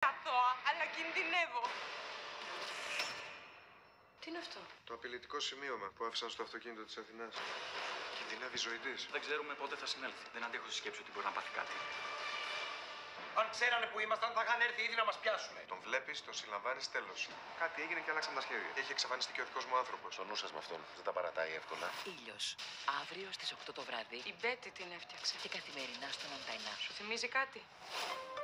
αθώα, αλλά κινδυνεύω. Τι είναι αυτό? Το απειλητικό σημείωμα που άφησαν στο αυτοκίνητο της Αθηνάς. Κινδυνεύει η ζωή της. Δεν ξέρουμε πότε θα συνέλθει. Δεν αντέχω στη σκέψη ότι μπορεί να πάθει κάτι. Αν ξέρανε που ήμασταν, θα είχαν έρθει ήδη να μας πιάσουν. Τον βλέπεις, τον συλλαμβάνεις, τέλος. Κάτι έγινε και αλλάξαν τα σχέδια. Έχει εξαφανιστεί και ο δικός μου άνθρωπος. Το νου σας με αυτόν δεν τα παρατάει εύκολα. Ήλιος. Αύριο στις 8 το βράδυ Η Μπέτη την έφτιαξε. και καθημερινά στον Αντένα. Σου θυμίζει κάτι?